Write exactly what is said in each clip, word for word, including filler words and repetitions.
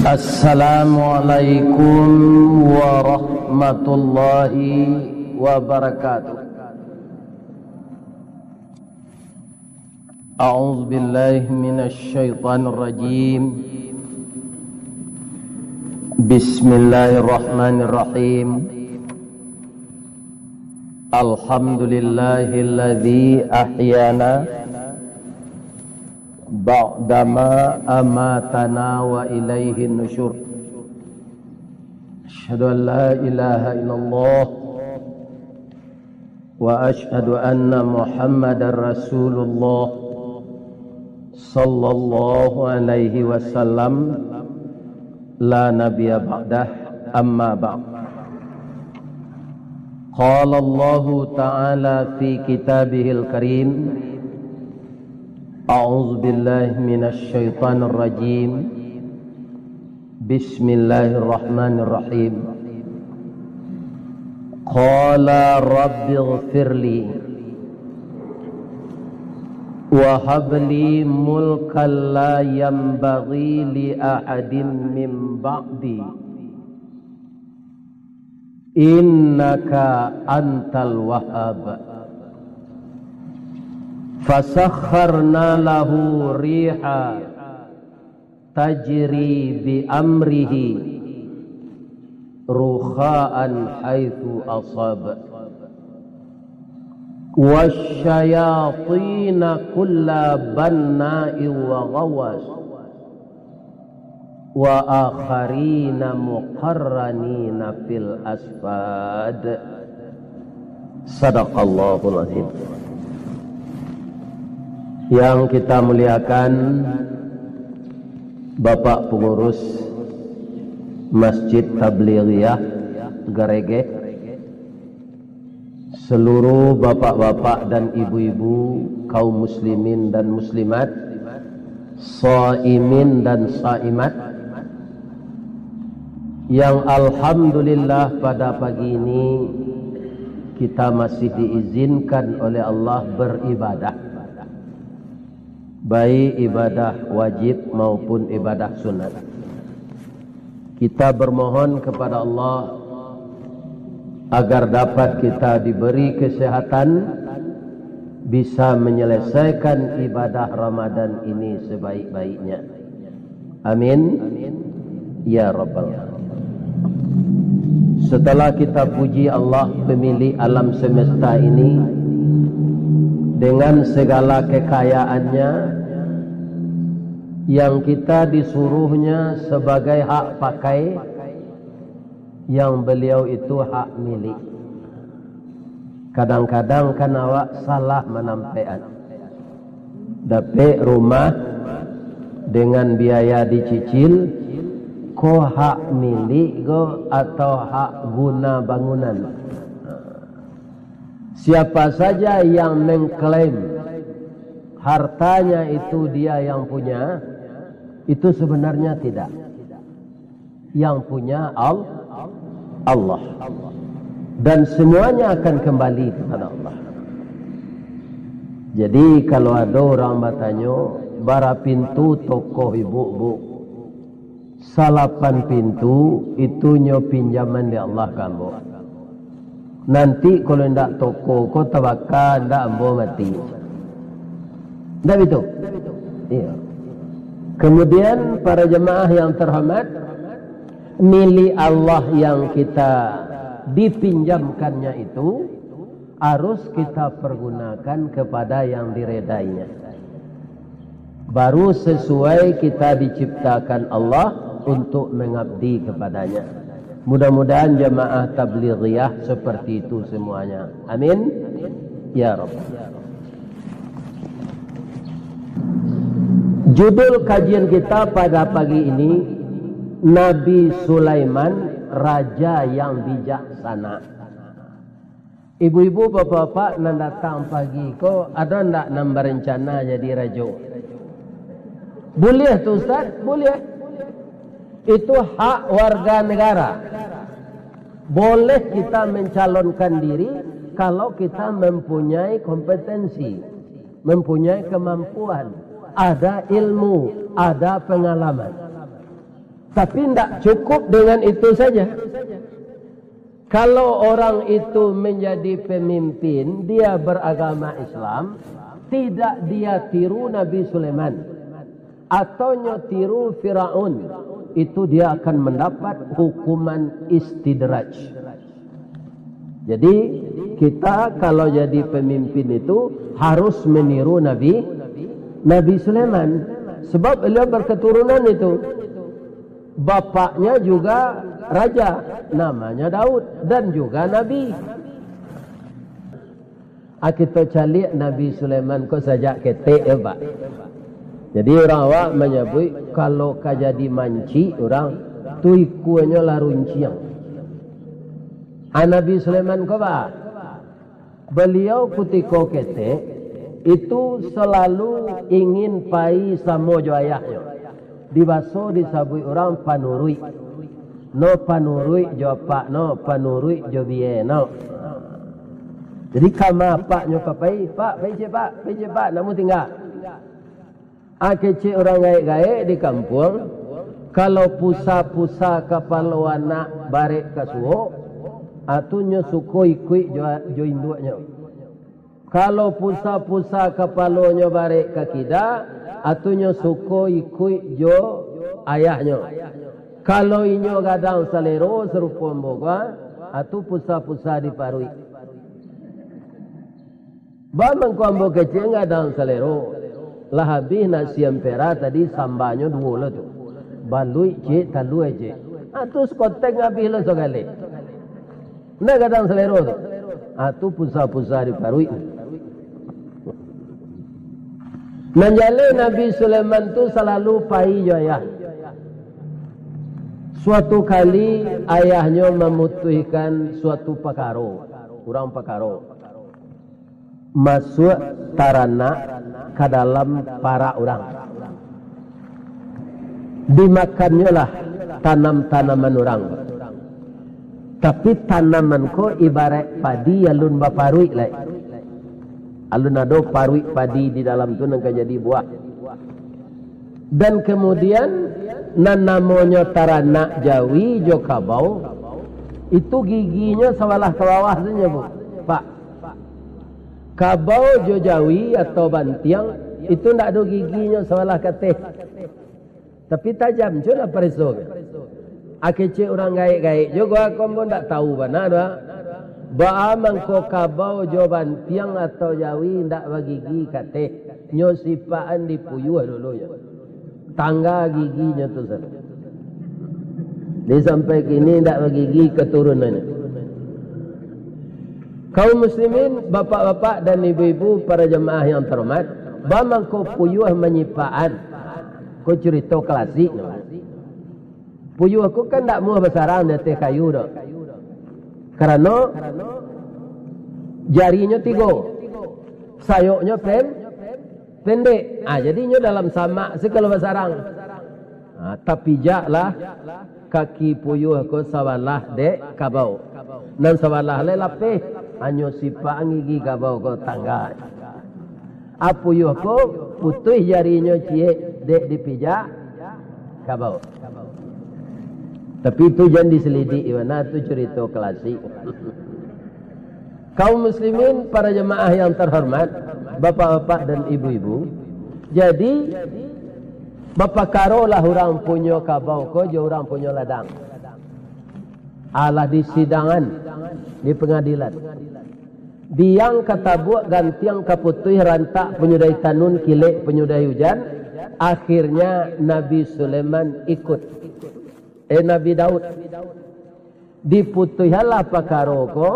Assalamualaikum warahmatullahi wabarakatuh. A'udzu billahi minasy syaithanir rajim. Bismillahirrahmanirrahim. Alhamdulillahilladzi ahyana ba'dama amatana wa ilaihi nusyur. Asyhadu an la ilaha illallah wa asyhadu anna Muhammadar Rasulullah sallallahu alaihi wasallam la nabiyya ba'dah, amma ba'd. Qala Allah ta'ala fi kitabihil karim, A'udzu billahi minasy syaithanir rajim. Bismillahirrahmanirrahim. Qala rabbighfirli wa habli mulkan la yanbaghi li ahadin min ba'di innaka antal wahhab. Fasakharna lahu riha tajri bi amrihi rukha'an haitsu asab wasyayatina kulla banna'in wa ghawas wa akharina muqarranina fil asfad. Sadaqallahul azim. Yang kita muliakan Bapak Pengurus Masjid Tablighiyah Garege, seluruh bapak-bapak dan ibu-ibu kaum muslimin dan muslimat, shaimin dan shaimat, yang alhamdulillah pada pagi ini kita masih diizinkan oleh Allah beribadah, baik ibadah wajib maupun ibadah sunat. Kita bermohon kepada Allah agar dapat kita diberi kesehatan, bisa menyelesaikan ibadah Ramadan ini sebaik-baiknya. Amin ya rabbal alamin. Setelah kita puji Allah pemilik alam semesta ini dengan segala kekayaannya, yang kita disuruhnya sebagai hak pakai, yang beliau itu hak milik. Kadang-kadang kan awak salah menampean, dapat rumah dengan biaya dicicil, ko hak milik go atau hak guna bangunan. Siapa saja yang mengklaim hartanya itu dia yang punya, itu sebenarnya tidak. Yang punya Allah, dan semuanya akan kembali kepada Allah. Jadi kalau ada orang bertanya, bara pintu toko ibu-ibu, salapan pintu itu nyo pinjaman di Allah kamu. Nanti kalau ndak toko ko tawakal ndak ambo mati. Ndak begitu? Iya. Kemudian para jemaah yang terhormat, milik Allah yang kita dipinjamkannya itu harus kita pergunakan kepada yang diredainya. Baru sesuai kita diciptakan Allah untuk mengabdi kepadanya. Mudah-mudahan jemaah tablighiyah seperti itu semuanya. Amin ya Rabb. Judul kajian kita pada pagi ini, Nabi Sulaiman, raja yang bijaksana. Ibu-ibu, bapak-bapak nan datang pagi ko ada ndak nan berencana jadi raja? Boleh tu Ustaz? Boleh. Itu hak warga negara. Boleh kita mencalonkan diri kalau kita mempunyai kompetensi, mempunyai kemampuan, ada ilmu, ada pengalaman. Tapi tidak cukup dengan itu saja. Kalau orang itu menjadi pemimpin, dia beragama Islam, tidak dia tiru Nabi Sulaiman atau tiru Firaun, itu dia akan mendapat hukuman istidraj. Jadi kita kalau jadi pemimpin itu harus meniru Nabi Nabi Sulaiman, sebab beliau berketurunan itu. Bapaknya juga raja, namanya Daud, dan juga Nabi. Kita cari Nabi Sulaiman ko sajak ketek ya Pak. Jadi orang awak menyebut kalau ka jadi manci orang tu ikunya lah runciang. Nabi Sulaiman ko Pak, beliau ketika ketek itu selalu ingin pai sama jo ayahnya. Dibaso disabui orang panurui. No panurui jo pak no, panurui jo biye no. Jadi kama pak nyo papai, pak, pai je pak, pai je pak, namu tinggal. Akece orang gaek-gaek di kampung, kalau pusa-pusa kapal anak barek kasuo, atunyo suko ikui jo, jo induknya. Kalau pusa-pusa kapalonyo barek kakida, atunyo suko ikui jo ayahnya. Kalau inyo gadang salero serupa mboga, atu pusa-pusa diparui. Bamang ko ambo kecil gadang salero. Lah habis nasi empera tadi sambanyo dua lo tu. Balui je talu je. Atu skotek ngabi lo sogale. Na gadang salero tu. Atu pusa-pusa diparui. Menjale Nabi Sulaiman tu selalu pai jo ayah. Suatu kali ayahnya memutuskan suatu perkara, kurang perkara, masuk tarana ke dalam para orang. Dimakannya lah tanam-tanaman orang. Tapi tanaman ko ibarat padi alun baparui lai. Alun ado parui padi di dalam tu nangka jadi buah. Dan kemudian nan namanya tarana Jawi jo kabau, itu giginya sebelah ke bawah saja Bu. Pak. Kabau jo Jawi atau bantiang itu ndak ada giginya sebelah ke teh. Tapi tajam je lah periso. Akece orang gaik-gaik juga aku pun ndak tahu mana dah. Ba mangko kabau jo bantiang atau Jawi ndak bagigi kate nyo sipaan dipuyuh dulu ya. Tangga giginya tu sana. Dia sampai kini ndak bagigi keturunannya. Kaum muslimin, bapak-bapak dan ibu-ibu para jemaah yang terhormat, ba mangko puyuh menyipaan. Ko cerita klasik. Puyuh aku kan ndak muah besarang dari kayu dah. Karena jarinya tiga, sayuknya pen, pendek. Ah, jadinya dalam sama sekali besarang. Ah, tapi jaklah kaki puyuh ko sawalah dek kabau. Dan sawalah le lapeh anyo sipang gigi kabau ko tangga. Ah, puyuh ko putih jarinya cie dek dipijak kabau. Tapi itu jangan diselidik, mana itu cerita klasik. Kaum muslimin, para jemaah yang terhormat, bapak-bapak dan ibu-ibu. Jadi, bapak karolah orang punya kabau ko, jo orang punya ladang. Allah di sidangan, di pengadilan. Diang kata buat gantiang kaputui rantak penyudai tanun kilek penyudai hujan. Akhirnya Nabi Sulaiman ikut. Eh Nabi Daud diputuhilah perkara ko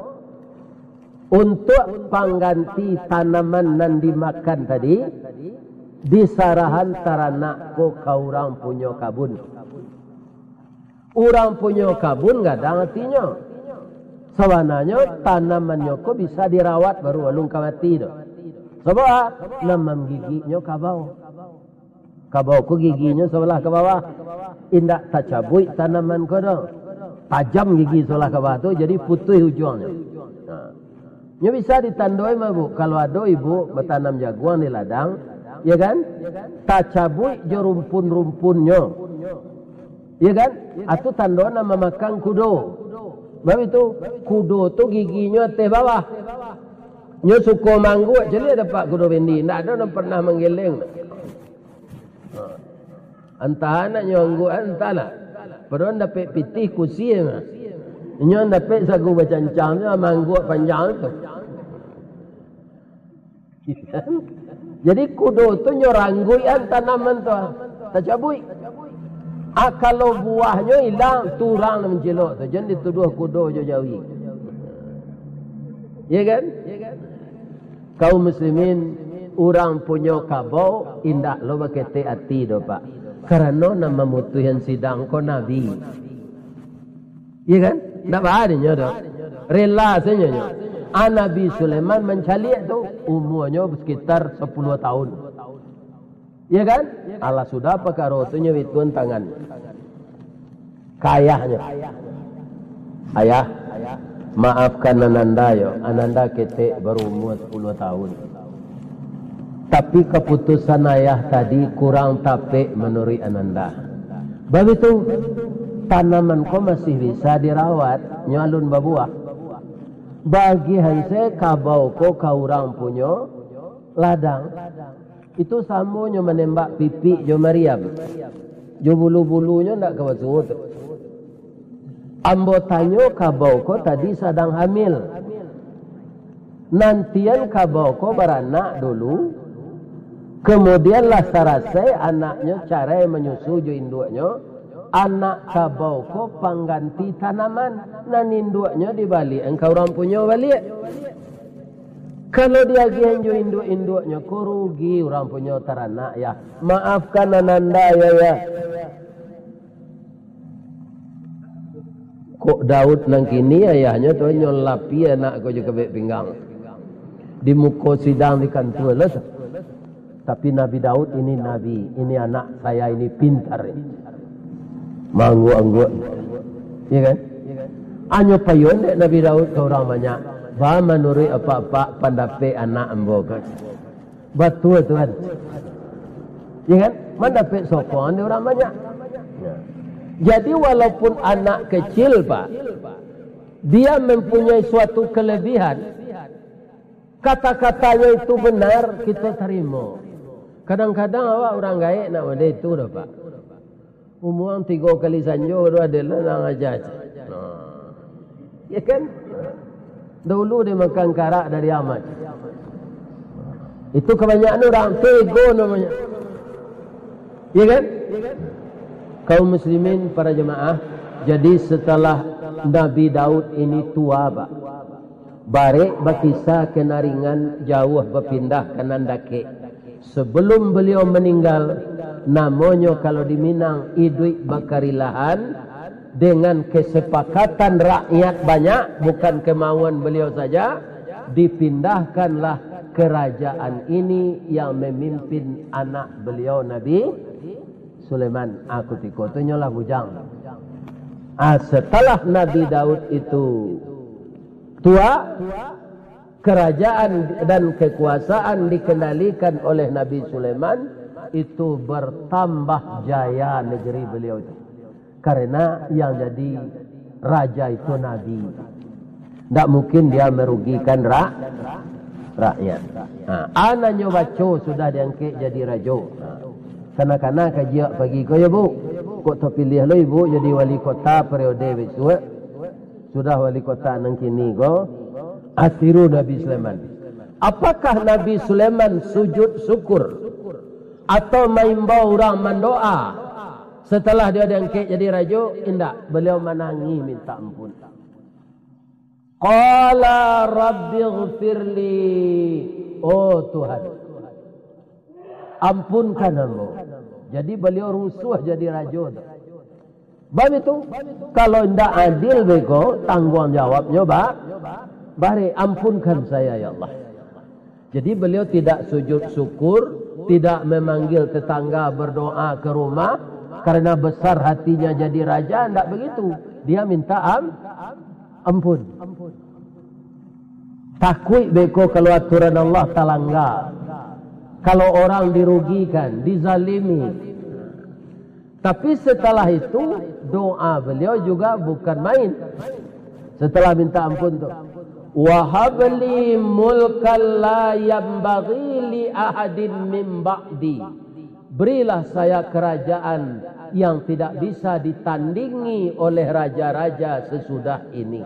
untuk pengganti tanaman nan dimakan tadi disarahan taranak ko ka orang punya kabun. Orang punya kabun gadang artinya sebenarnya tanamannya ko bisa dirawat baru walung kamati do. Sebab namam giginya kabau. Kabau ko giginya sebelah ke bawah. Indak tacabui tanaman ko do. Tajam gigi sebelah ke bawah tu jadi putih ujungnya. Nah. Nya bisa ditandoi mah Bu. Kalau ada ibu bertanam jaguan di ladang, ya kan? Tacabui je rumpun-rumpunnya. Iya kan? Atau tandona memakan kudo. Sebab itu kudo tu giginya teh bawah. Nyo suko manggu jadi ada pak kudo bendi. Ndak ada orang pernah menggeleng. Entah anak nyo anggu entah lah. Padahal dapat pitih kursi mah. Nyo dapat sagu bacancangnya manggu panjang tu. Jadi kudo tu nyo rangguian tanaman tu. Tak cabui. Ah, kalau buahnya hilang, turang nak menjelok tu. Jangan dituduh kudo jauh-jauh. Ya kan? Kaum muslimin, orang punya kabau, indak lo bakete hati do pak. Kerana nama mutuhan sidang ko Nabi. Ya kan? Tak bahadnya do. Rela saja nyo. Ah, Nabi Sulaiman mencaliak tu, umurnya sekitar sepuluh tahun. Ya kan? Allah sudah perkara tu nyewitun tangan. Kayahnya. Ayah, maafkan Ananda yo. Ananda ketek baru umur sepuluh tahun. Tapi keputusan ayah tadi kurang tapik menurut Ananda. Sebab itu tanaman ko masih bisa dirawat, nyalun berbuah. Bagi hanse kabau ko kaurang punyo ladang. Itu samunya menembak pipi jo Maryam. Jo bulu-bulunya ndak kawasut. Ambo tanyo kabau ko tadi sedang hamil. Nantian kabau ko beranak dulu. Kemudian lah sarasai anaknya cara menyusu jo induknya. Anak kabau ko pengganti tanaman. Nan induknya dibalik. Engkau orang punya balik. Kalau dia gianjo induk-induknya, kau rugi orang punya teranak ya. Maafkan Ananda ya ya. Kok Daud nang kini ayahnya tu nyolapi anak kau juga kebek pinggang. Di muka sidang di kantor lah. Tapi Nabi Daud ini Nabi, ini anak saya ini pintar. Manggu-anggu. Ya kan? Anyo payun dek Nabi Daud ke orang banyak. Ba menurut apa-apa pendapat anak ambo kan. Betul tuan. Ya kan? Mendapat sokongan orang banyak. Ya. Jadi walaupun anak kecil pak, dia mempunyai suatu kelebihan. Kata-katanya itu benar, kita terima. Kadang-kadang awak orang gaik nak ada itu dah pak. Umur tiga kali sanjo tu adalah nak ajar. Ya kan? Dulu dia makan karak dari amat. Itu kebanyakan orang tego namanya. Ya kan? Kaum muslimin para jemaah. Jadi setelah Nabi Daud ini tua pak. Barek berkisah kenaringan jauh berpindah ke Nandake. Sebelum beliau meninggal. Namanya kalau di Minang Idui Bakarilahan. Dengan kesepakatan rakyat banyak, bukan kemauan beliau saja, dipindahkanlah kerajaan ini yang memimpin anak beliau Nabi Sulaiman. Aku tiko tu nyolah bujang. Ah, setelah Nabi Daud itu tua, kerajaan dan kekuasaan dikendalikan oleh Nabi Sulaiman, itu bertambah jaya negeri beliau itu. Karena yang jadi raja itu Nabi. Tak mungkin dia merugikan rak, rakyat. Ha, anaknya baca sudah diangkat jadi raja. Ha, kanak-kanak kajiak pagi ko ya bu. Kok terpilih lo ibu jadi wali kota periode besok. Sudah wali kota nang kini ko. Atiru Nabi Sulaiman. Apakah Nabi Sulaiman sujud syukur atau maimbau orang mendoa? Setelah dia diangkat jadi raja, indak. Beliau menangi minta ampun. Qala rabbi ghfirli. Oh Tuhan, ampunkan aku. Jadi beliau rusuh jadi raja. Sebab itu, kalau indak adil beko, tanggung jawabnya bah, bari ampunkan saya ya Allah. Jadi beliau tidak sujud syukur, tidak memanggil tetangga berdoa ke rumah. Karena besar hatinya jadi raja, tidak begitu. Dia minta am, ampun. Takut beko kalau aturan Allah talanggar. Kalau orang dirugikan, dizalimi. Tapi setelah itu doa beliau juga bukan main. Setelah minta ampun tu, wahabli mulkan la yambaghi li ahadin min ba'di. Berilah saya kerajaan yang tidak bisa ditandingi oleh raja-raja sesudah ini.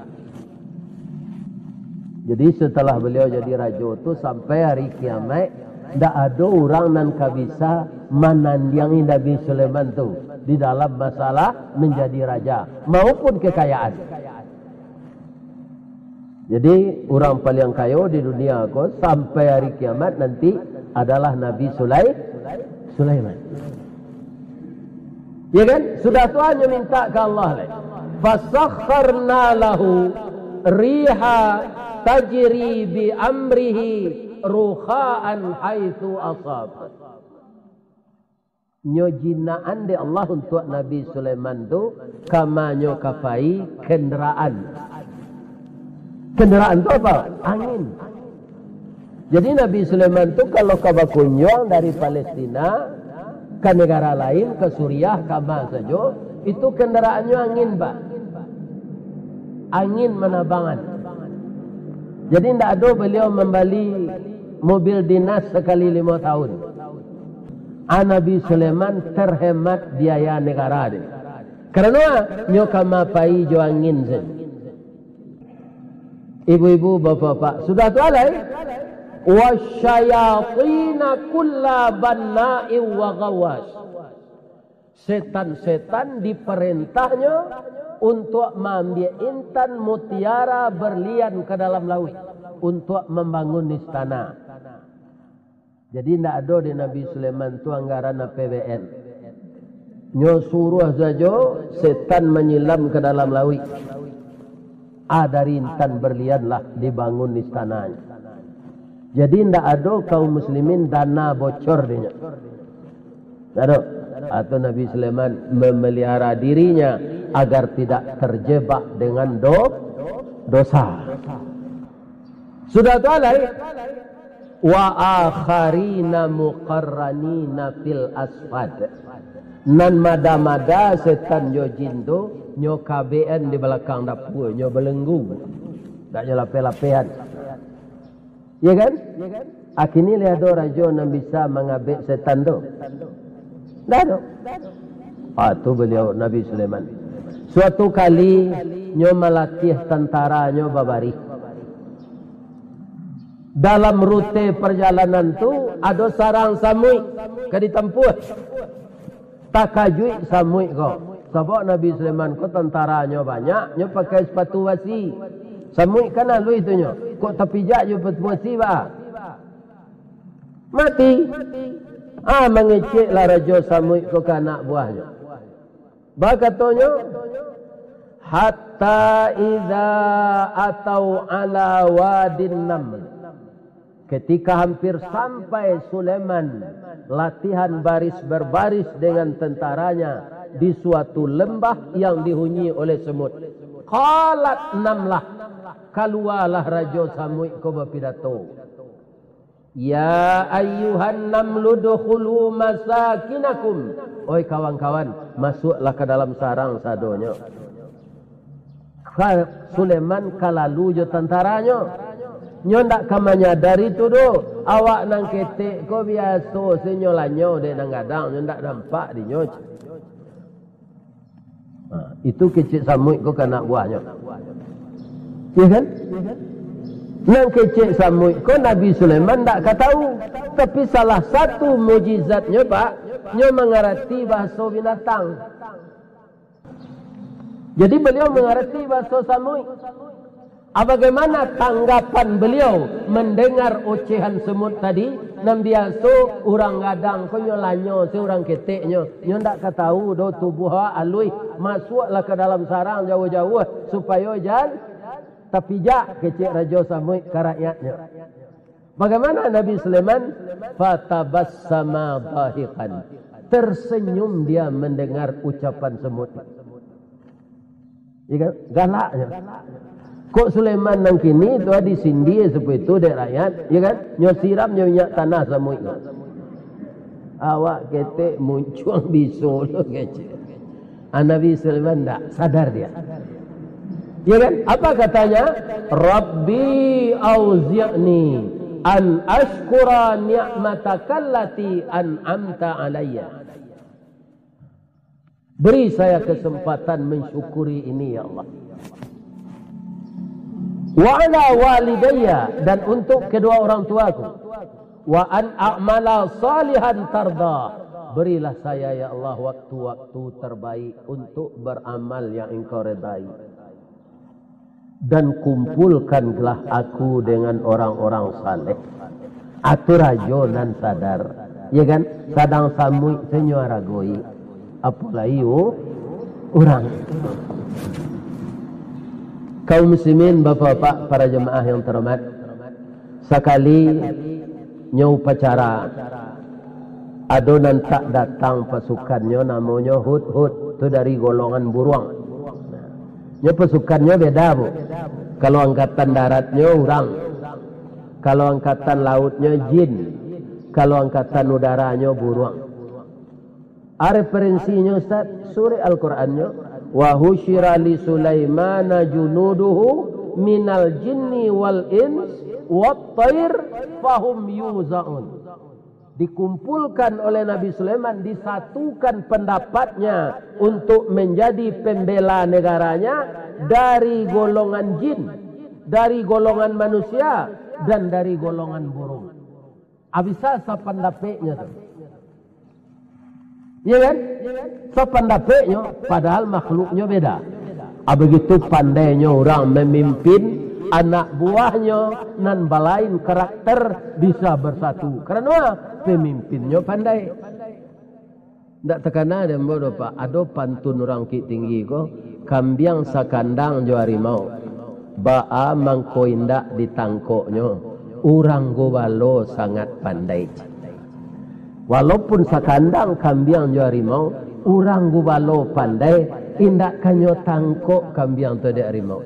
Jadi setelah beliau jadi raja tu sampai hari kiamat, tidak ada orang yang bisa menandingi Nabi Sulaiman tu di dalam masalah menjadi raja maupun kekayaan. Jadi orang paling kaya di dunia ko sampai hari kiamat nanti adalah Nabi Sulaiman. Ya kan? Sudah Tuhan yang minta ke Allah lah. Fasakharna lahu riha tajri bi amrihi ruhaan haitsu asab. Nyo jinaan de Allah untuk Nabi Sulaiman tu kama nyo kafai kenderaan. Kenderaan tu apa? Angin. Jadi Nabi Sulaiman tu kalau kabakunyong dari Palestina ke negara lain, ke Suriah, kama saja, itu kenderaannya angin, Pak. Angin menabangan. Jadi tidak ada beliau membeli mobil dinas sekali lima tahun. A Nabi Sulaiman terhemat biaya negara dia. Kerana nyo kama pai jo angin saja. Ibu-ibu, bapak-bapak, sudah tu alai. Wasyayatina kulla banna'i wa ghawas. Setan-setan diperintahnya untuk mengambil intan mutiara berlian ke dalam laut untuk membangun istana. Jadi tidak ada di Nabi Sulaiman tu anggaran P B N. Nyo suruh saja setan menyelam ke dalam laut. Ah, dari intan berlianlah dibangun istananya. Jadi tidak ada kaum muslimin dana bocor dia. Tidak ada. Atau Nabi Sulaiman memelihara dirinya agar tidak terjebak dengan do, dosa. Sudah tu alai. Wa akharina muqarranina fil asfad. Nan mada-mada setan jo jin tu nyo K B N di belakang dapur, nyo belenggu. Tak nyo lapeh-lapehan. Ya kan? Akhirnya lihat ada raja yang bisa mengabek setan tu. Tak ada. Ah, tu beliau Nabi Sulaiman. Suatu kali nyo melatih tentara nyo babari. Dalam rute perjalanan tu ada sarang samui ke ditempuh. Tak kajui samui kau. Sebab Nabi Sulaiman ko tentaranya banyak, nyo pakai sepatu wasi. Samui kan lalu itu nyo. Kok terpijak nyo sepatu wasi ba? Mati. Ah, mengeceklah raja samui ko ke anak buahnya. Ba katanya, hatta idza atau ala wadin naml. Ketika hampir sampai Sulaiman latihan baris berbaris dengan tentaranya di suatu lembah yang dihuni oleh semut. Qalat namlah, keluarlah raja samui ko berpidato. Ya ayyuhan namlu dukhulu masakinakum. Oi kawan-kawan, masuklah ke dalam sarang sadonya. Sulaiman kalalu jo tentaranya. Nyo ndak kamanya dari tu do. Awak nang ketek ko biasa senyolanyo de nang gadang, nyo ndak nampak di nyo. Ha, itu kecik samui ko ke anak buahnya. Ya kan? Nang kecik samui ko Nabi Sulaiman tak tahu. Tapi salah satu mujizatnya Pak, nyo mengerti bahasa binatang. Jadi beliau mengerti bahasa samui. Bagaimana tanggapan beliau mendengar ocehan semut tadi? Nam biasa orang gadang ko nyo lanyo seorang keteknya. Nyo ndak katahu do tubuh alui masuklah ke dalam sarang jauh-jauh supaya jangan terpijak kecik raja samui ke rakyatnya. Bagaimana Nabi Sulaiman? Fatabassama dhahikan. Tersenyum dia mendengar ucapan semut. Ya, galaknya. Kok Sulaiman nang kini tu di sindi seperti itu dek rakyat, ya kan? Nyo siram nyo minyak tanah samui. Awak ketek muncul bisul kecil. Nabi Sulaiman tak sadar dia. Ya kan? Apa katanya? Rabbi auzi'ni an ashkura ni'mataka allati an'amta alayya. Beri saya kesempatan mensyukuri ini ya Allah. Wa ala walidayya, dan untuk kedua orang tuaku. Wa an a'mala salihan tarda. Berilah saya ya Allah waktu-waktu terbaik untuk beramal yang engkau redai. Dan kumpulkanlah aku dengan orang-orang saleh. Atu rajo nan sadar. Ya kan? Kadang samui senyuara goi. Apalagi orang. Kaum muslimin, bapak-bapak, para jemaah yang terhormat. Sekali nyau upacara adonan tak datang pasukannya, namanya hud-hud, itu dari golongan buruang. Nya pasukannya beda bu. Kalau angkatan daratnya orang, kalau angkatan lautnya jin, kalau angkatan udaranya buruang. Referensinya Ustaz, surah Al-Qur'annya, wa husyira li Sulaimana junuduhu minal jinni wal ins wat thair fahum yuzaun. Dikumpulkan oleh Nabi Sulaiman, disatukan pendapatnya untuk menjadi pembela negaranya dari golongan jin, dari golongan manusia, dan dari golongan burung. Abisa sependapatnya tu. Ya kan? Sependapatnya, padahal makhluknya beda. Begitu pandainya orang memimpin anak buahnya nan balain karakter bisa bersatu. Karena pemimpinnya pandai. Tak terkena ada bodoh pak. Ada pantun orang ki tinggi ko. Kambiang sakandang jo harimau. Ba'a mangko indak ditangkoknya. Orang gobalo sangat pandai. Walaupun sakandang kambiang jo harimau, orang gobalo pandai. Indak kanyo tangkok kambiang tu de harimau.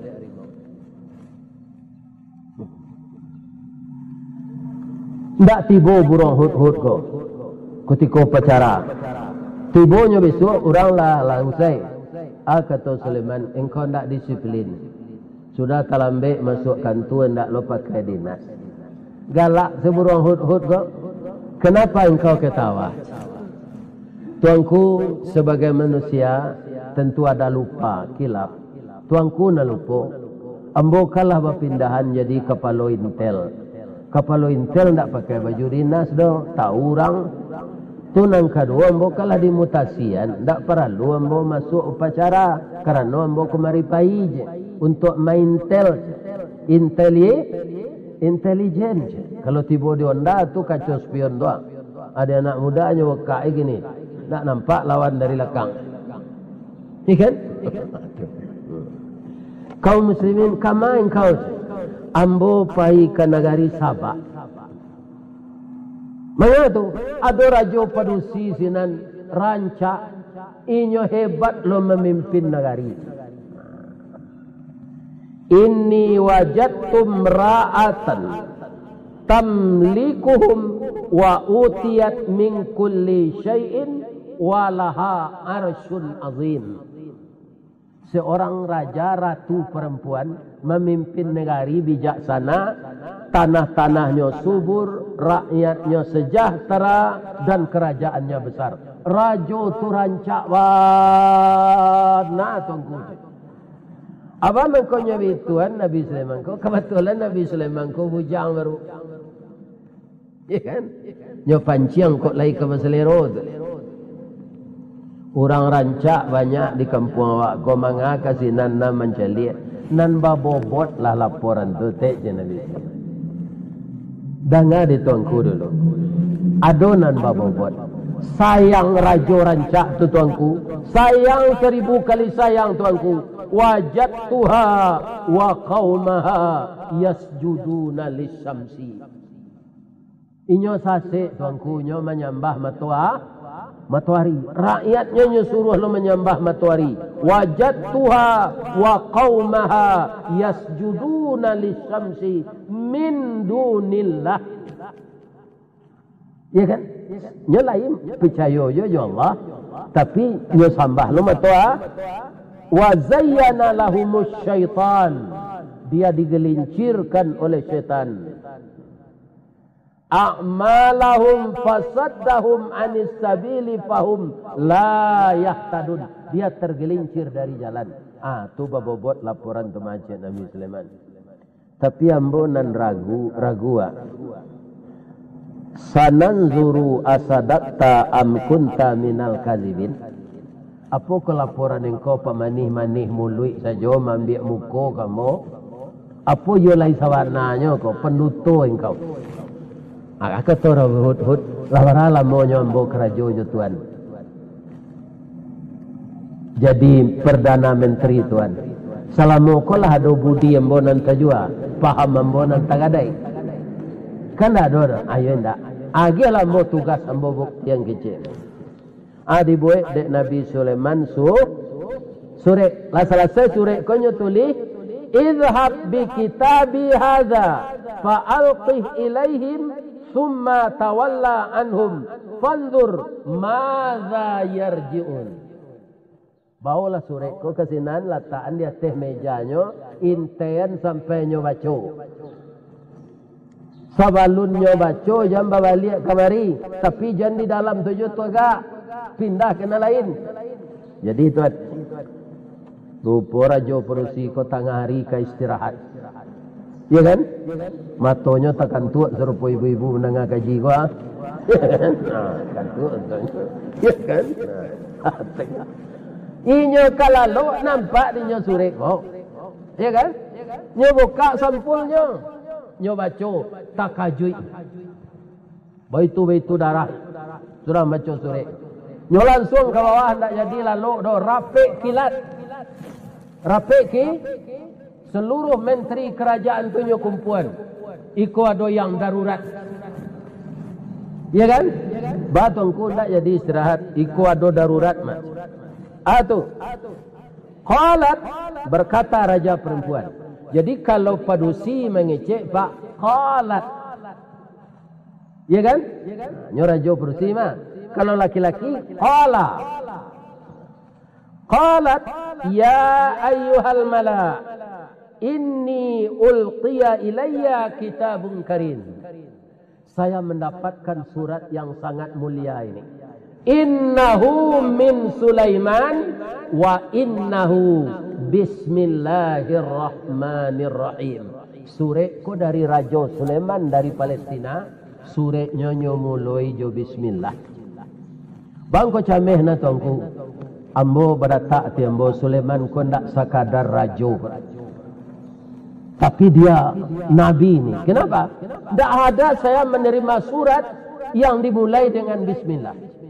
Tak tiba burung hud-hud ko ketika upacara. Tibanya besok orang lah lah usai. Ah kata Sulaiman, engkau tak disiplin. Sudah talambek masuk kantor, tak lo pakai dinas. Galak seburung hud-hud ko. Kenapa engkau ketawa? Tuanku sebagai manusia tentu ada lupa, kilap. Tuanku nak lupa. Ambo kalah berpindahan jadi kepala intel. Kepala intel tak pakai baju dinas dah. Tahu orang. Tunang kedua ambo kalah dimutasian. Tak perlu ambo masuk upacara. Kerana ambo kemari pai je. Untuk main tel. Inteli. Intelijen je. Kalau tiba di onda tu kacau spion doang. Ada anak mudanya wakai gini. Tak nampak lawan dari belakang. Ini kan? Kaum muslimin kama engkau ambo pai ke negari Sabah. Mana tu? Ada raja padusi sinan rancak. Inyo hebat lo memimpin negari. Inni wajadtum ra'atan tamlikuhum wa utiyat min kulli syai'in walaha arsyun azim. Seorang raja, ratu perempuan memimpin negari bijaksana, tanah-tanahnya subur, rakyatnya sejahtera, dan kerajaannya besar. Raja tu rancak warna tuanku. Apa mengkonya bituan Nabi Sulaiman ko? Kebetulan Nabi Sulaiman ko bujang baru. Ya kan? Nyo panciang kok lagi ke Maselero tu. Orang rancak banyak di kampung awak. Kau manga kasih nan nan menceliat. Nan babobot lah laporan tu. Tek je Nabi. Dengar di tuanku dulu. Adonan babobot. Sayang raja rancak tu tuanku. Sayang seribu kali sayang tuanku. Wajadtuha wa qawmaha yasjuduna lisyamsi. Inyo sasik tuanku. Inyo menyembah matua. Matahari. Rakyatnya nyuruh lo menyembah matahari. Wajadtuha wa qawmaha yasjuduna lisyamsi min dunillah. Ya kan? Nya lain percaya yo ya Allah, tapi nyo sambah lu matua wa zayyana lahumus syaitan, dia digelincirkan oleh syaitan. A'malahum fasaddahum anis sabili fahum la yahtadun, dia tergelincir dari jalan. Ah, tu babobot laporan temajid Nabi Sulaiman. Tapi ambo nan ragu ragu ah. Sananzuru asadakta am kunta minal kazibin. Apa ke laporan engkau pemanih-manih mului saja mambiak muka kamu? Apa yo lai sawarnanya kau penuto engkau? Ah, kata orang hud-hud lawara lamonyo ambo kerajo jo tuan. Jadi perdana menteri tuan. Salamu kolah ado budi ambo nan tajua, paham ambo nan tagadai. Kan ada dah, ayo ndak. Agi lah ambo tugas ambo bukti yang kecil. Adi buat dek Nabi Sulaiman su sure. Lah selesai sure konyo tulis, idhab bi kitabi hadza fa alqih ilaihim thumma tawalla anhum fanzur madza yarji'un. Bawalah surat ko kasinan letakkan di atas mejanya inten sampai nyo baca. Sabalun nyo baca jam balik kamari, tapi jangan di dalam tujuh tu agak pindah kena lain. Jadi tuan, rupa raja perusi ko tengah hari ke istirahat. Ya kan? Matonya takkan tuak serupa ibu-ibu menengah kaji ko ah. Nah, kan tuak ya kan? Nah, inyo kalalo nampak di nyo surat ko. Ya kan? Nyo buka sampulnya. Nyo baca takajui. Baitu-baitu darah. Sudah baca surat. Nyo langsung ke bawah nak jadi lalu do rapik kilat. Rapik ki seluruh menteri kerajaan tu nyo kumpulan. Iko ado yang darurat. Ya kan? Batongku nak jadi istirahat. Iko ado darurat mas. Atu. Qalat, berkata raja perempuan. Jadi kalau padusi mengecek pak qalat. Ya kan? Nyo raja padusi mah. Kalau laki-laki qala. Qalat ya ayyuhal mala inni ulqiya ilayya kitabun karim. Saya mendapatkan surat yang sangat mulia ini. Innahu min Sulaiman wa innahu bismillahirrahmanirrahim. Surat ko dari Raja Sulaiman dari Palestina. Surat nyonyo mulai jo bismillah. Bang ko cameh na tongku. Ambo beratak ti ambo Sulaiman ko ndak sakadar raja. Tapi dia nabi ni. Kenapa? Ndak ada saya menerima surat yang dimulai dengan bismillah.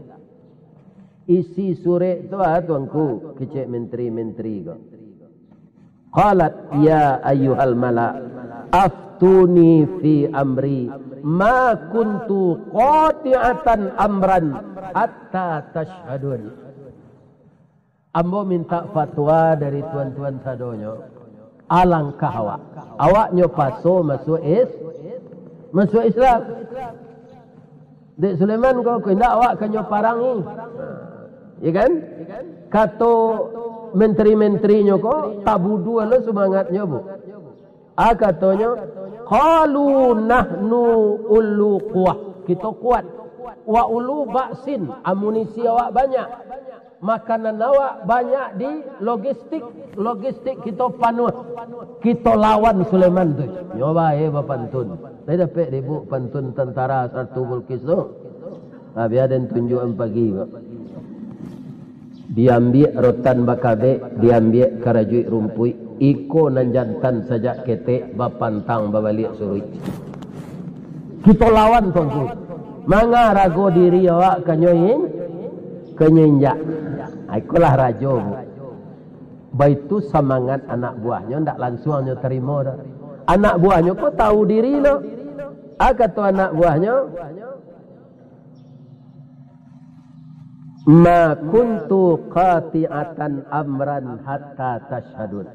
Isi surat tu ah tuanku kecek menteri-menteri ko. Qalat ya ayyuhal mala aftuni fi amri ma kuntu qati'atan amran hatta tashhadun. Ambo minta fatwa dari tuan-tuan sadonyo. Alangkah awak. Awak nyo paso masuk is masuk Islam. Dek Sulaiman ko ko ndak awak kanyo parangi. Ya kan? Kato menteri-menterinya ko tabudu lo semangatnya bu. Ah katanya qalu nahnu ulu quwah. Kita kuat. Wa ulu baksin, amunisi awak banyak. Makanan awak banyak di logistik. Logistik kita panuh. Kita lawan Sulaiman tu. Nyoba eh bapantun. Saya dapat ribu pantun tentara satu Bulkis tu. Ah biar dan tunjukan pagi kok. Diambil rotan bakabe, diambil karajui rumpui, iko nan jantan sajak ketek bapantang babalik surui. Kita lawan tuanku. Manga rago diri awak kanyoin, kanyoinjak. Ikolah rajo. Baitu semangat anak buahnya ndak langsung nyo terima dah. Anak buahnya kok tahu diri lo. Aga tu anak buahnya ma kuntu qati'atan amran hatta tashhadun.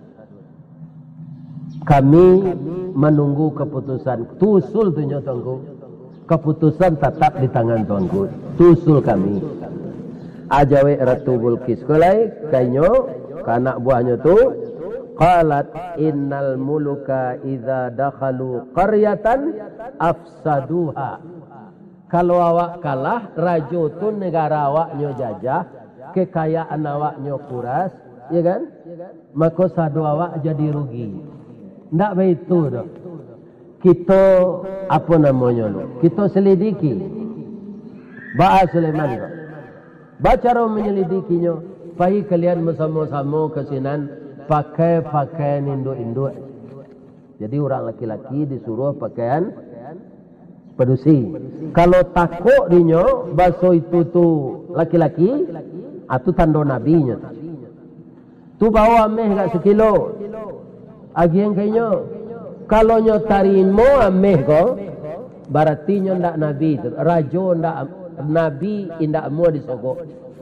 Kami menunggu keputusan. Tusul tu nyotongku. Keputusan tetap di tangan tuanku. Tusul kami. Ajawe Ratu Bulqis kulai kainyo kanak buahnya tu qalat innal muluka idza dakhalu qaryatan afsaduha. Kalau awak kalah, rajo tu negara awaknya jajah, kekayaan awaknya kuras, ya kan? Maka sadu awak jadi rugi. Ndak begitu dah. Kita apa namanya lu? Kita selidiki. Ba'a Sulaiman tu. Baca cara menyelidikinya. Pai kalian bersama-sama ke sinan pakai pakaian induk-induk. Jadi orang laki-laki disuruh pakaian pedusi. Kalau takut dinyo baso itu tu laki-laki, itu tanda nabinya. Tu bawa ameh kat sekilo. Agian kayaknya. Kalau nyo tarimo ameh ko, berarti nyo ndak nabi tu. Rajo ndak nabi indak mau disogok.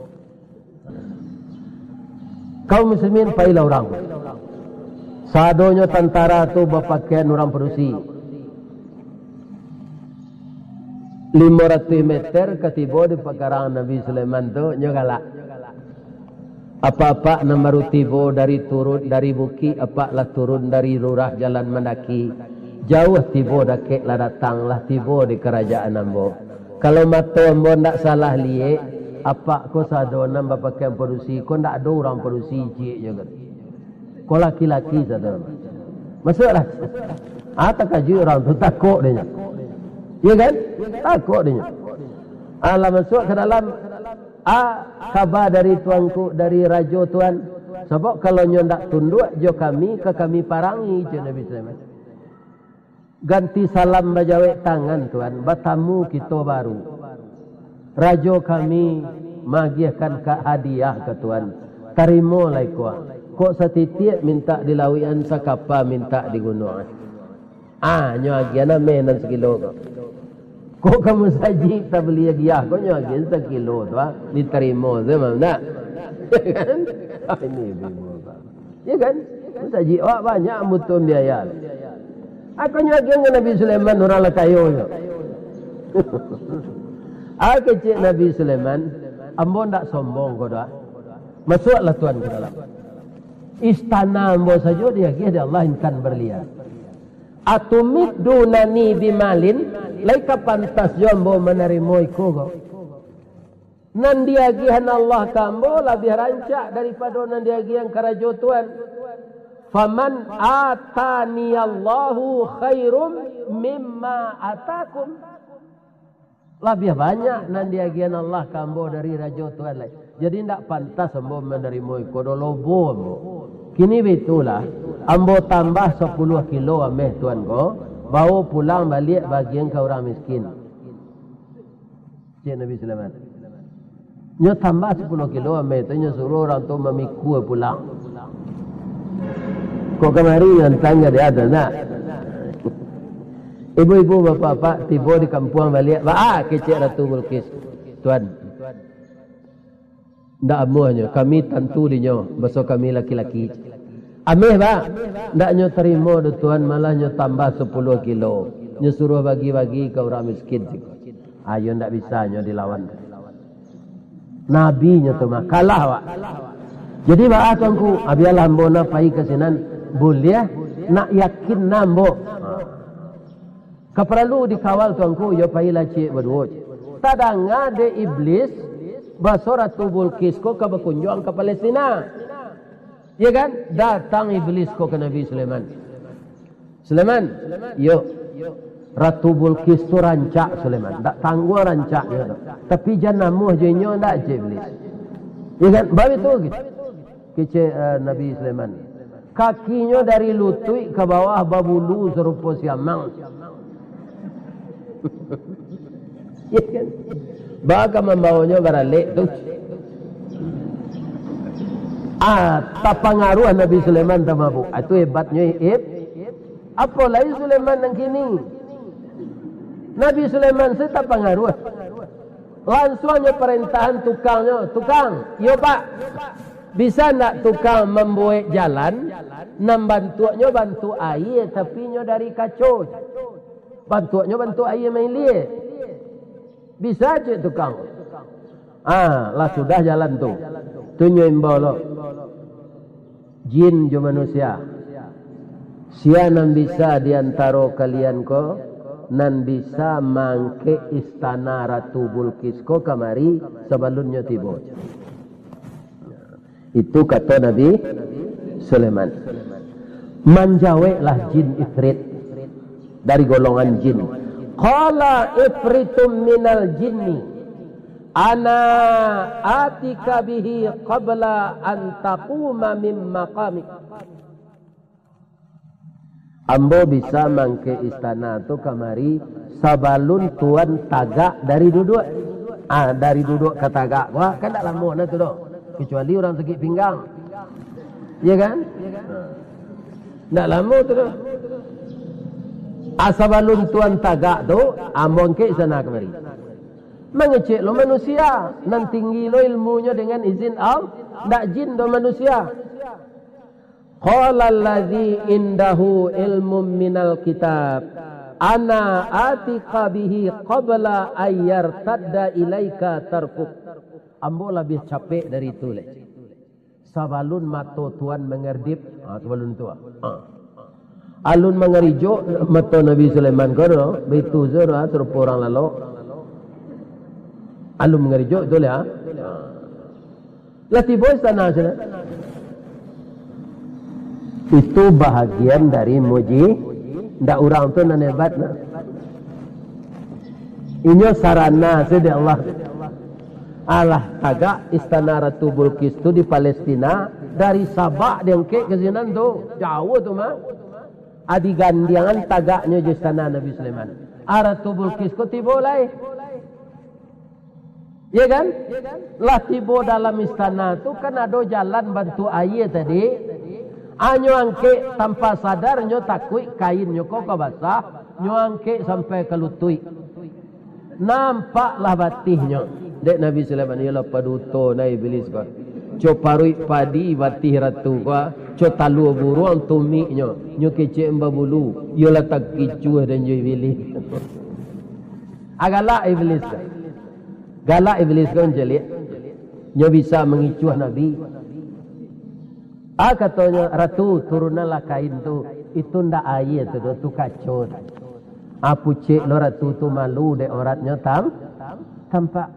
Kaum muslimin pailah orang. Sadonyo tentara tu berpakaian orang perusi. lima ratus meter ketiba di pekarangan Nabi Sulaiman tu nyo galak. Apa-apa namaru tibo dari turun dari buki, apa lah turun dari lurah jalan mendaki. Jauh tibo dakek lah datang lah tibo di kerajaan ambo. Kalau mata ambo ndak salah liye, apa ko sadona berpakaian perusi, ko ndak ada orang perusi cik juga. Ko laki-laki sadona. Masuklah. Ah tak kaji orang tu takut dia. Ya kan? Takut dia. Allah masuk ke dalam ah khabar dari tuanku, dari raja tuan. Sebab kalau nyo ndak tunduk jo kami ke kami parangi je Nabi Sulaiman. Ganti salam bajawek tangan tuan, bertamu kita baru. Raja kami magiahkan ke hadiah ke tuan. Tarimo lai kuah. Kok setitik minta di lawian sakapa minta di gunung. Ah nyo agiana menan sekilo kok. Kok kamu saji tak beli hadiah kok nyo agian sekilo tu ah diterima zaman nak. Ini bingung. Ya kan? Saji awak banyak mutum biaya. Aku nyuakin dengan Nabi Sulaiman orang lah kayu. Aku cik Nabi Sulaiman, ambo ndak sombong kau dah. Masuklah tuan ke dalam istana ambo saja dia dia Allah inkan berlian. Atumid dunani bimalin, laika pantas jombo menerima iku kau. Nandiagihan Allah kambo lebih rancak daripada nandiagihan karajo tuan. Faman atani Allahu khairum mimma atakum. Lebih banyak nandiagian Allah kambo dari raja tuan lain. Jadi tidak pantas ambo menerima ikodo lobo ambo. Kini betulah ambo tambah sepuluh kilo ameh tuan ko, bawa pulang balik bagian ke orang miskin. Cik Nabi Sulaiman. Nyo tambah sepuluh kilo ameh tu nyo suruh orang tu memikul pulang. Kok kemari yang tanya dia ada nak? Ibu-ibu bapak-bapak tiba di kampung balik. Ah, kecik Ratu Bulqis. Tuan. Ndak amuhnya. Kami tentu dinyo. Besok kami laki-laki. Ameh ba? Ndak nyo terima do tuan. Malah nyo tambah sepuluh kilo. Nyo suruh bagi-bagi ke orang miskin. Ayo ndak bisa nyo dilawan. Nabi nyo tu mah. Kalah wak. Jadi ba tuanku. Abiyalah mbona pai kesinan. Boleh nak yakin nambo. Keperlu dikawal tuanku yo pailah cik berdua. Tadang ada iblis baso Ratu Bulqis ko ke berkunjung ke Palestina. Ya kan? Datang iblis ko ke Nabi Sulaiman. Sulaiman, yo Ratu Bulqis tu rancak Sulaiman. Tak tangguh rancaknya tu. Tapi jangan namuh jenyo ndak cik iblis. Ya kan? Baik tu gitu. Kecik uh, Nabi Sulaiman. Kakinya dari lutut ke bawah babulu serupa siamang. Ya kan? Baka membawanya baralik tu. Ah, tapangaruh Nabi Sulaiman tamabu. Itu hebatnya ib. Apa lagi Sulaiman yang kini? Nabi Sulaiman saya tapangaruh. Langsungnya perintahan tukangnya, tukang, yo pak. Bisa nak tukang membuat jalan, nam bantunya bantu air, tapi nyo dari kacau. Bantunya bantu air main liye. Bisa cik tukang. Ah, lah sudah jalan tu. Tunjuk imbau jin jo manusia. Sia nan bisa diantara kalian ko nan bisa mangke istana Ratu Bulkis ko kamari sebelumnya tiba. Itu kata Nabi Sulaiman. Manjawe lah jin ifrit dari golongan jin. Qala ifritum minal jinni ana atika bihi qabla an taquma min maqamik. Ambo bisa mangke istana tu kamari sabalun tuan tagak dari duduk. Ah dari duduk ke tagak. Wah kan tak lama nak tu doh. Kecuali orang sakit pinggang. Ya kan? Tak lama tu doh. Asabalun tuan tagak tu ambo ke istana kamari. Mengecek lo manusia nan tinggi lo ilmunya dengan izin Allah. Tak jin do manusia. Qala allazi indahu ilmun minal kitab ana atika bihi qabla ayyar tadda ilaika tarfuk. Ambo lebih capek dari itu le. Sabalun mato tuan mengerdip, ah sabalun tu ah. Alun mengerijo mato Nabi Sulaiman kono, begitu zero terus orang lalu. Alun mengerijo tu le ah. Lati boy sana sana. Itu bahagian dari muji. Ndak orang tu nan hebat na. Inyo sarana sede Allah. Allah agak istana Ratu Bulkis tu di Palestina dari Sabah dengke ke sinan tu jauh tu mah. Adi gandiangan tagaknya je istana Nabi Sulaiman. Ratu Bulkis ko tibo lai. Ya kan? Lah tibo dalam istana tu kan ada jalan bantu air tadi. Anyo angke tanpa sadar nyo takui kain nyo kok basah, nyo angke sampai ke lutui. Nampaklah batihnya. Dek Nabi Sulaiman ialah paduto na iblis ko. Co parui padi batih ratu ko, co talu buruang tumi nyo, nyo kece mbabulu, ialah tak kicuh dan jo iblis. Agala iblis. Galak iblis ko jelik. Nyo bisa mengicuh Nabi. Ah katanya ratu turunlah kain tu itu ndak air tu tu kacau. Apu cek lo ratu tu malu dek oratnya tam tampak.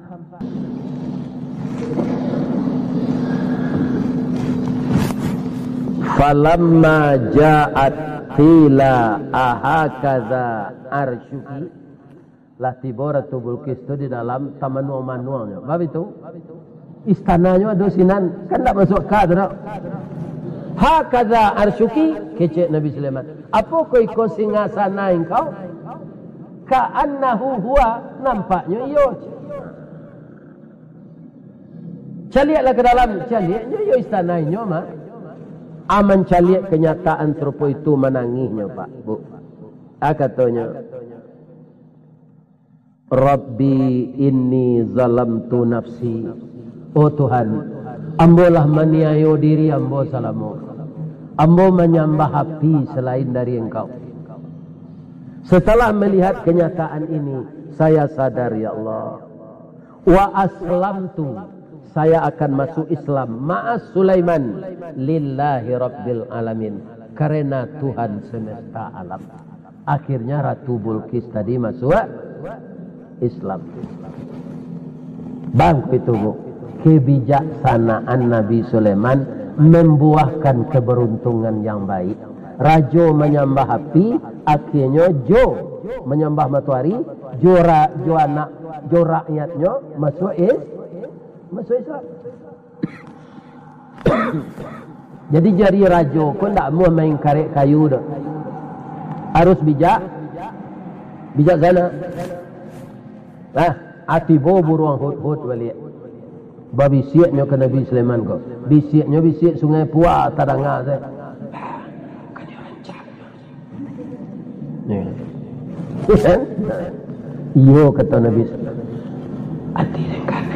Falamma ja'at qila ahakaza arshuki. Lah tiba Ratu Bulkis tu di dalam taman manualnya. Bab itu istananya ada sinan kan tak masuk ka tu nak. Hakaza arshuki kecek Nabi Sulaiman. Apa kau ikut singgasana engkau? Ka'annahu huwa nampaknya iyo. Caliaklah ke dalam, caliaknya iyo istananya mah. Aman caliak kenyataan serupa itu menangihnya Pak Bu. Ah katanya Rabbi inni zalamtu nafsi. Oh Tuhan, ambolah maniayo diri ambo salamu. Ambo menyembah api selain dari engkau. Setelah melihat kenyataan ini, saya sadar ya Allah. Wa aslamtu, saya akan masuk Islam ma'as Sulaiman lillahi rabbil alamin. Karena Tuhan semesta alam. Akhirnya Ratu Bulkis tadi masuk Islam. Bang itu Bu, kebijaksanaan Nabi Sulaiman membuahkan keberuntungan yang baik. Rajo menyembah api, akhirnya Jo menyembah matahari, Jo ra, Jo anak, Jo rakyatnya masuk is, masuk Islam. Jadi jadi rajo kau tak mau main karet kayu dah. Harus bijak, bijaksana. Nah, atibo buruang hut-hut balik. Babi siaknya ke Nabi Sulaiman kau. Bisiaknya bisiak sungai Puah tadanga saya. Kan dia rancak. Ya. Iyo kata Nabi Sulaiman. Ati dan kane.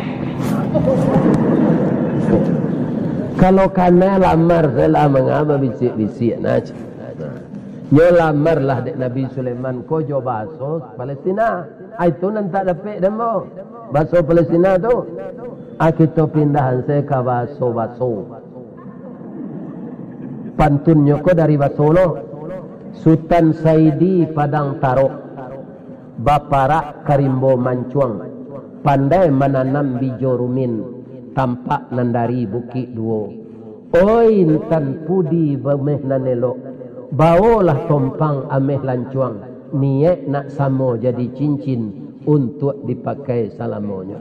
Kalau kane lamar saya lah mengapa bisiak-bisiak nak. Nyo lamarlah dek Nabi Sulaiman ko jo bahasa Palestina. Ah, itu nanti dapat demo. Baso Palestina tu. Ah, kita pindahan saya ke baso-baso. Pantunnya ko dari baso no. Sultan Saidi Padang Tarok. Baparak Karimbo Mancuang. Pandai menanam bijo rumin. Tampak nandari bukit duo. Oi intan pudi bameh nanelok. Bawalah tompang ameh lancuang. Niat nak samo jadi cincin untuk dipakai salamonya.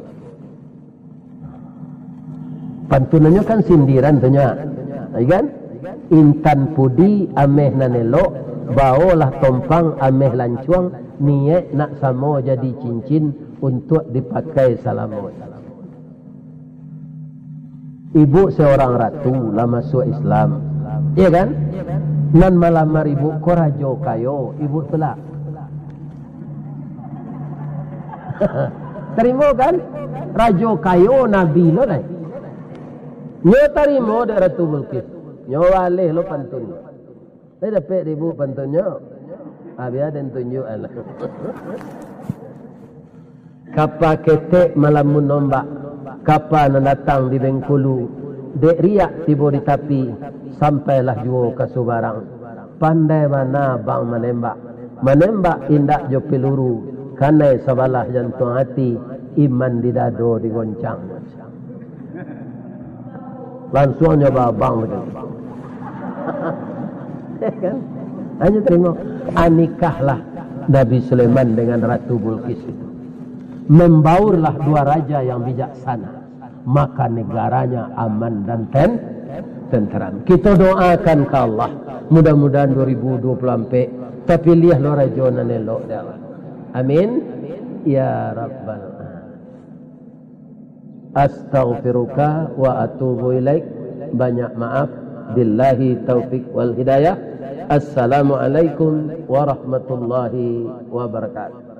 Pantunannya kan sindiran tunya. Kan? Intan pudi ameh nanelok. Bawalah tompang ameh lancuang. Niat nak samo jadi cincin untuk dipakai salamonya. Ibu seorang ratu lah masuk Islam. Iya kan? Nan malamar ibu ko rajo kayo, ibu tolak. Terima kan? Rajo kayo nabi lo dai. Nyo terima de Ratu Bilqis. Nyo waleh lo pantun. Saya dapat ibu pantunnya. Abi ada tunjuk Allah. Kapa ketek malamun nombak. Kapal datang di Bengkulu, dek riak tiba di tapi, sampailah jua ke Subarang. Pandai mana bang menembak, menembak indak jo peluru, kanai sebalah jantung hati, iman di dado digoncang. Langsung nyoba bang betul. Kan? Hanya terima, anikahlah Nabi Sulaiman dengan Ratu Bilqis itu. Membaurlah dua raja yang bijaksana, maka negaranya aman dan ten, tenteram. Kita doakan ke Allah, mudah-mudahan dua ribu dua puluh sampai tapi lihat lo raja nanelok dah. Amin ya rabbal alamin. Astaghfiruka wa atubu ilaik. Banyak maaf. Billahi taufik wal hidayah. Assalamualaikum warahmatullahi wabarakatuh.